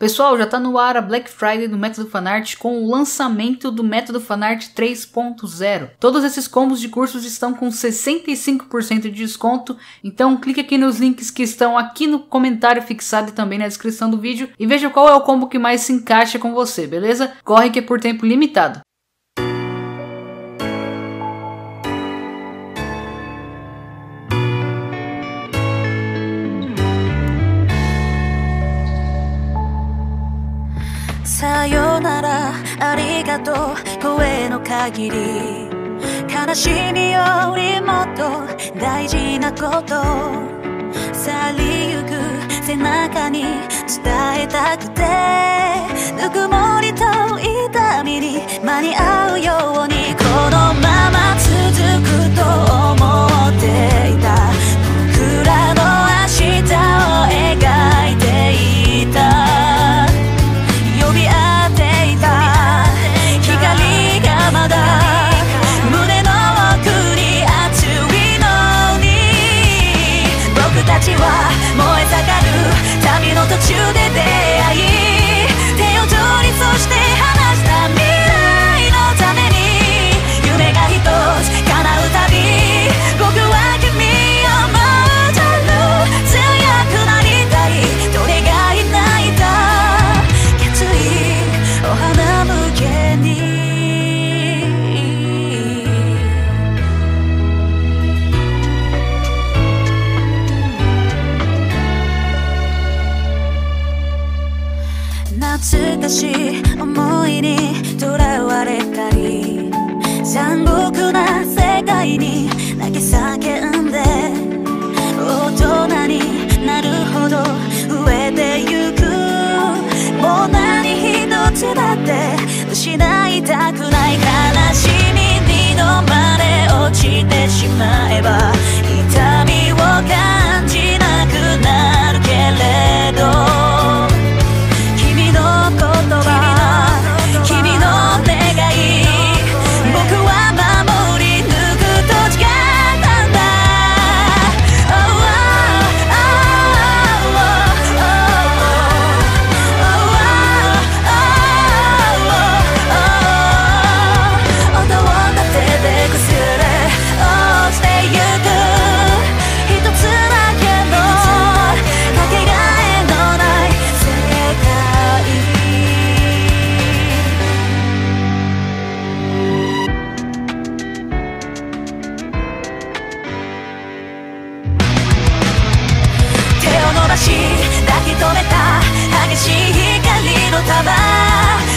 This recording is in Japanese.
Pessoal, já tá no ar a Black Friday do Método Fanart com o lançamento do Método Fanart 3.0. Todos esses combos de cursos estão com 65% de desconto, então clique aqui nos links que estão aqui no comentário fixado e também na descrição do vídeo e veja qual é o combo que mais se encaixa com você, beleza? Corre que é por tempo limitado. Sayonara, arigato, 声の限り悲しみよりもっと大事なこと去りゆく背中に伝えたくてぬくもりと痛みに間に合うようにこのまま続くと思っていた僕らの明日を描いていた燃え盛る旅の途中で出会い手を取りそして離した未来のために夢が一つ叶うたび僕は君を戻る強くなりたいどれが抱いた決意お花向けに懐かしい思いにとらわれたり残酷な世界に泣き叫んで大人になるほど増えてゆくもう何一つだって失いたくない悲しみに飲まれ落ちてしまえば痛みを感じなくなるけれど抱き留めた激しい光の束